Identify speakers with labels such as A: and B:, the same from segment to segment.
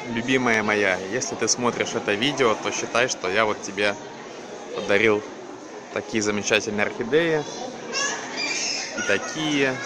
A: любимая моя, если ты смотришь это видео, то считай, что я вот тебе подарил такие замечательные орхидеи. И такие.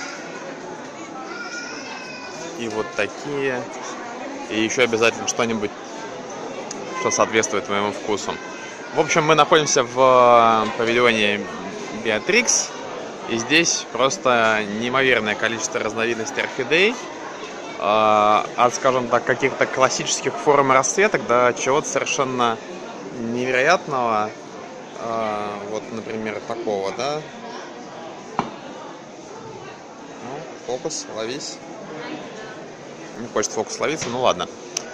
A: И вот такие. И еще обязательно что-нибудь, что соответствует твоему вкусу. В общем, мы находимся в павильоне Beatrix. И здесь просто неимоверное количество разновидностей орхидей. От, скажем так, каких-то классических форм и расцветок до чего-то совершенно невероятного. Вот, например, такого, да? Ну, фокус, ловись. Не хочет фокус ловиться, ну ладно.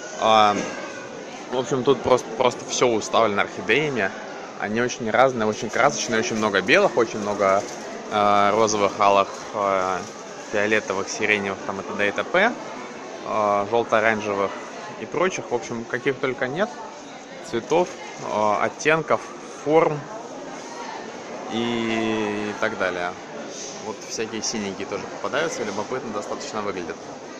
A: В общем, тут просто все уставлено орхидеями. Они очень разные, очень красочные, очень много белых, очень много розовых, алых, фиолетовых, сиреневых, там и т.д. и т.п. Желто-оранжевых и прочих. В общем, каких только нет. Цветов, оттенков, форм и так далее. Вот всякие синенькие тоже попадаются, любопытно достаточно выглядят.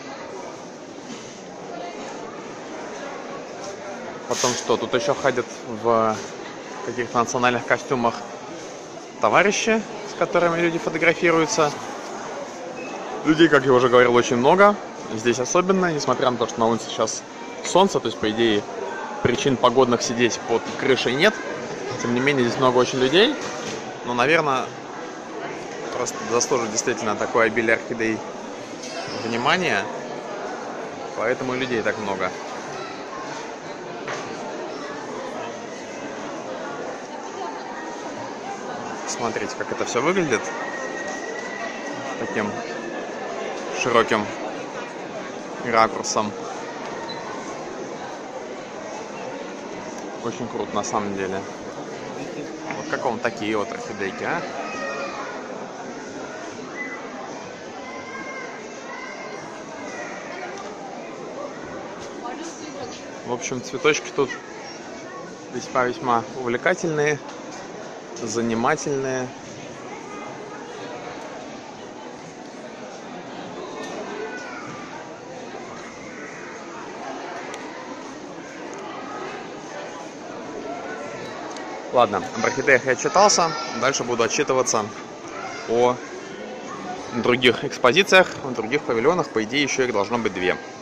A: Потом что? Тут еще ходят в каких-то национальных костюмах товарищи, с которыми люди фотографируются. Людей, как я уже говорил, очень много. Здесь особенно, несмотря на то, что на улице сейчас солнце, то есть, по идее, причин погодных сидеть под крышей нет. Тем не менее, здесь много очень людей. Но, наверное, просто заслуживает действительно такое обилие орхидей внимания. Поэтому и людей так много. Смотрите, как это все выглядит. Таким широким ракурсом. Очень круто на самом деле. Вот как вам такие вот орхидейки, а? В общем, цветочки тут весьма-весьма увлекательные, занимательные. Ладно, об орхидеях я отчитался. Дальше буду отчитываться о других экспозициях, о других павильонах. По идее, еще их должно быть 2.